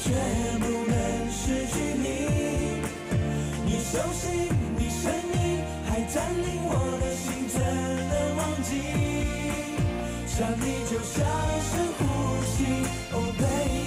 却不能失去你。你熟悉，你声音还占领我的心，怎能忘记？想你就像是呼吸，Oh baby。